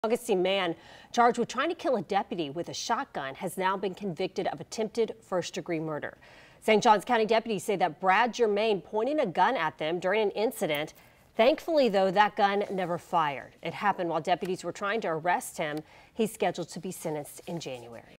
Augustine man charged with trying to kill a deputy with a shotgun has now been convicted of attempted first-degree murder. St. Johns County deputies say that Brad Germain pointed a gun at them during an incident. Thankfully, though, that gun never fired. It happened while deputies were trying to arrest him. He's scheduled to be sentenced in January.